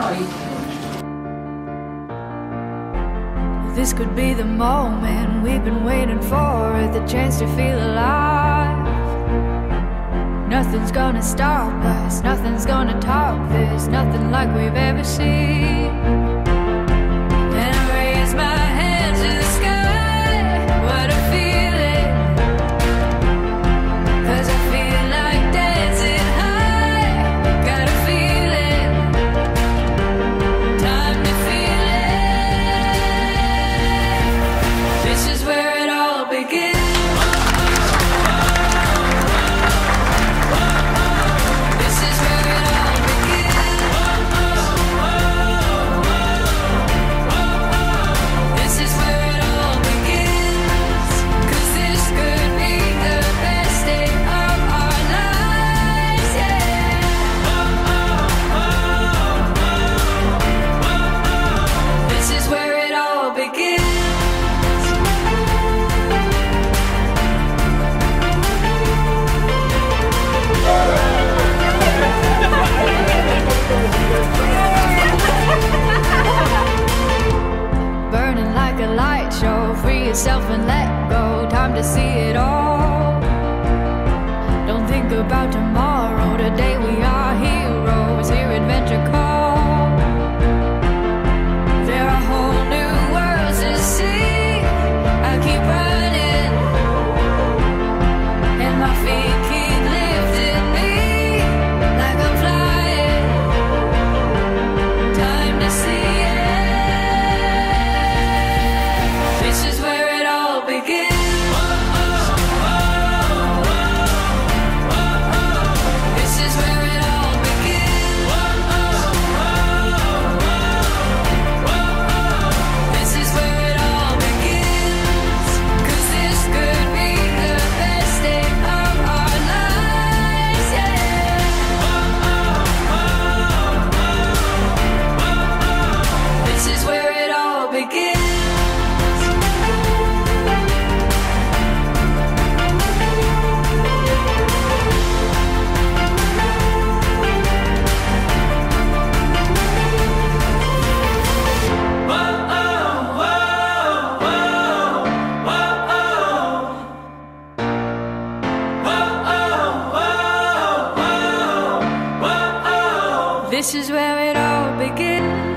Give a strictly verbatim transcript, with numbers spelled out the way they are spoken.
This could be the moment we've been waiting for, the chance to feel alive. Nothing's gonna stop us, nothing's gonna top this, nothing like we've ever seen. And I raise my hands to the sky, what a feeling, 'cause I feel like dancing high, got a feeling, time to feel it. This is where it all begins. Burning like a light show, free yourself and let go, time to see it all. Don't think about tomorrow, today we are heroes, hear adventure call. There are whole new worlds to see, I keep running, and my feet keep lifting me, like I'm flying, time to see it. This is where it all begins. This is where it all begins. This is where it all begins. 'Cause this could be the best day of our lives, yeah. This is where it all begins. This is where it all begins.